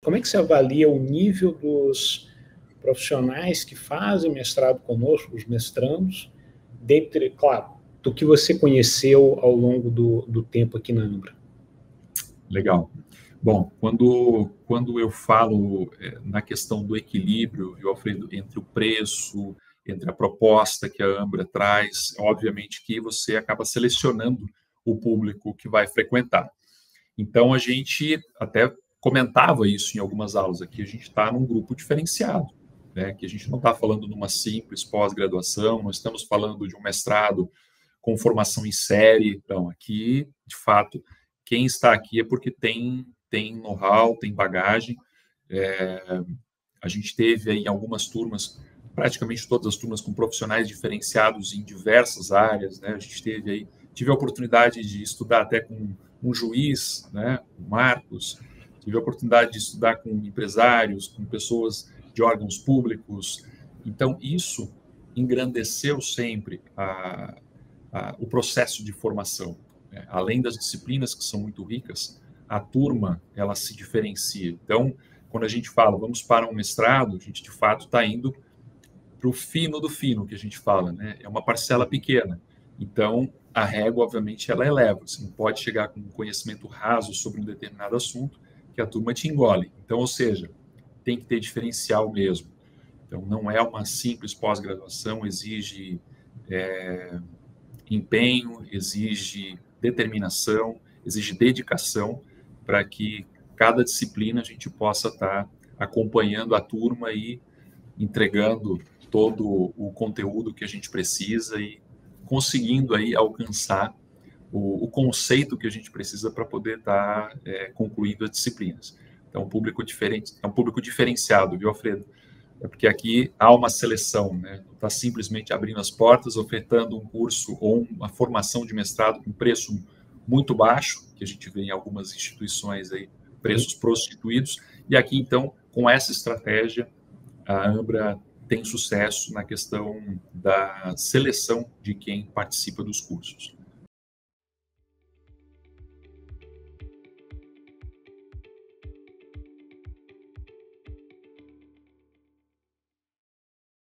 como é que você avalia o nível dos profissionais que fazem mestrado conosco, os mestrandos, dentre, claro, do que você conheceu ao longo do tempo aqui na Ambra? Legal. Bom, quando eu falo na questão do equilíbrio, Alfredo, entre o preço, entre a proposta que a Ambra traz, obviamente que você acaba selecionando o público que vai frequentar. Então, a gente até comentava isso em algumas aulas aqui, a gente está num grupo diferenciado, né? Que a gente não está falando numa simples pós-graduação, não estamos falando de um mestrado com formação em série. Então, aqui, de fato, quem está aqui é porque tem know-how, tem bagagem. A gente teve aí algumas turmas, praticamente todas as turmas com profissionais diferenciados em diversas áreas, né? A gente tive a oportunidade de estudar até com um juiz, né, o Marcos, tive a oportunidade de estudar com empresários, com pessoas de órgãos públicos. Então, isso engrandeceu sempre o processo de formação, né? Além das disciplinas que são muito ricas, a turma ela se diferencia. Então, quando a gente fala vamos para um mestrado, a gente de fato está indo para o fino do fino, que a gente fala, né? É uma parcela pequena. Então, a régua, obviamente, ela eleva. Você não pode chegar com um conhecimento raso sobre um determinado assunto que a turma te engole. Então, ou seja, tem que ter diferencial mesmo. Então, não é uma simples pós-graduação, exige empenho, exige determinação, exige dedicação para que cada disciplina a gente possa estar acompanhando a turma e entregando todo o conteúdo que a gente precisa e conseguindo aí alcançar o conceito que a gente precisa para poder estar concluindo as disciplinas. Então, um público diferente, é um público diferenciado, viu, Alfredo? É porque aqui há uma seleção, né? Não está simplesmente abrindo as portas, ofertando um curso ou uma formação de mestrado com preço muito baixo, que a gente vê em algumas instituições aí, preços prostituídos, e aqui, então, com essa estratégia, a Ambra tem sucesso na questão da seleção de quem participa dos cursos.